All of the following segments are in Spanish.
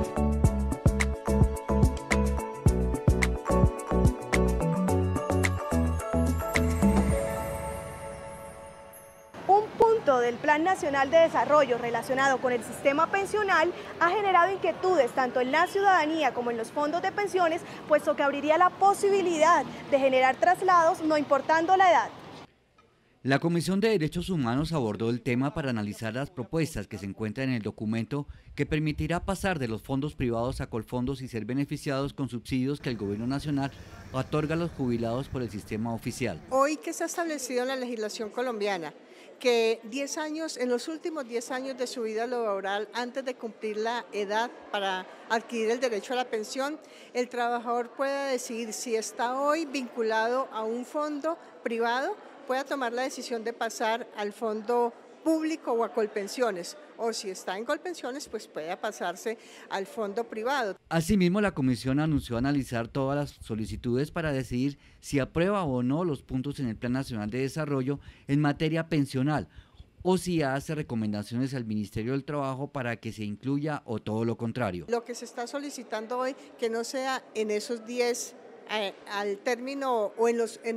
Un punto del Plan Nacional de Desarrollo relacionado con el sistema pensional ha generado inquietudes tanto en la ciudadanía como en los fondos de pensiones, puesto que abriría la posibilidad de generar traslados no importando la edad. La Comisión de Derechos Humanos abordó el tema para analizar las propuestas que se encuentran en el documento que permitirá pasar de los fondos privados a colfondos y ser beneficiados con subsidios que el Gobierno Nacional otorga a los jubilados por el sistema oficial. Hoy que se ha establecido en la legislación colombiana que 10 años, en los últimos 10 años de su vida laboral, antes de cumplir la edad para adquirir el derecho a la pensión, el trabajador pueda decidir si está hoy vinculado a un fondo privado, pueda tomar la decisión de pasar al fondo público o a Colpensiones, o si está en Colpensiones, pues pueda pasarse al fondo privado. Asimismo, la comisión anunció analizar todas las solicitudes para decidir si aprueba o no los puntos en el Plan Nacional de Desarrollo en materia pensional, o si hace recomendaciones al Ministerio del Trabajo para que se incluya o todo lo contrario. Lo que se está solicitando hoy, que no sea en esos 10 al término o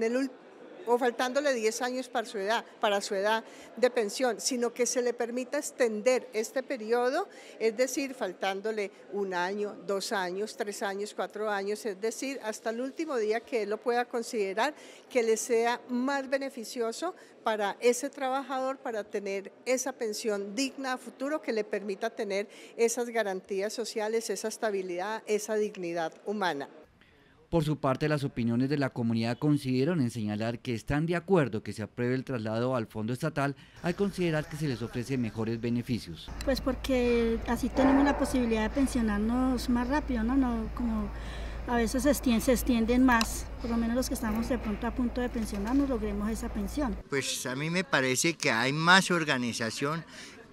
o faltándole 10 años para su edad de pensión, sino que se le permita extender este periodo, es decir, faltándole 1 año, 2 años, 3 años, 4 años, es decir, hasta el último día que él lo pueda considerar, que le sea más beneficioso para ese trabajador, para tener esa pensión digna a futuro que le permita tener esas garantías sociales, esa estabilidad, esa dignidad humana. Por su parte, las opiniones de la comunidad coincidieron en señalar que están de acuerdo que se apruebe el traslado al fondo estatal al considerar que se les ofrece mejores beneficios. Pues porque así tenemos la posibilidad de pensionarnos más rápido, ¿no? Como a veces se extienden más, por lo menos los que estamos de pronto a punto de pensionarnos logremos esa pensión. Pues a mí me parece que hay más organización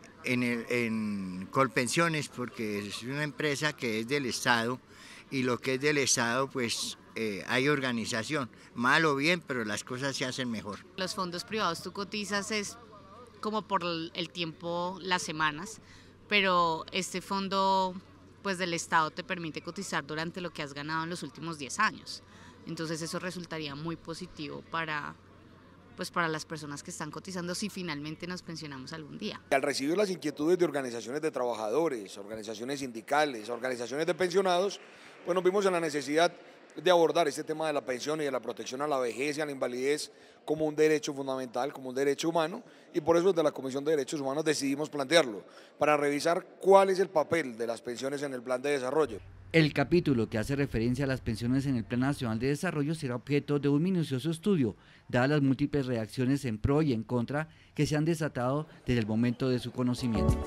en Colpensiones, porque es una empresa que es del Estado, y lo que es del Estado, pues hay organización, mal o bien, pero las cosas se hacen mejor. Los fondos privados tú cotizas es como por el tiempo, las semanas, pero este fondo pues del Estado te permite cotizar durante lo que has ganado en los últimos 10 años. Entonces eso resultaría muy positivo para las personas que están cotizando si finalmente nos pensionamos algún día. Al recibir las inquietudes de organizaciones de trabajadores, organizaciones sindicales, organizaciones de pensionados, pues nos vimos en la necesidad de abordar este tema de la pensión y de la protección a la vejez y a la invalidez como un derecho fundamental, como un derecho humano, y por eso desde la Comisión de Derechos Humanos decidimos plantearlo, para revisar cuál es el papel de las pensiones en el plan de desarrollo. El capítulo que hace referencia a las pensiones en el Plan Nacional de Desarrollo será objeto de un minucioso estudio, dadas las múltiples reacciones en pro y en contra que se han desatado desde el momento de su conocimiento.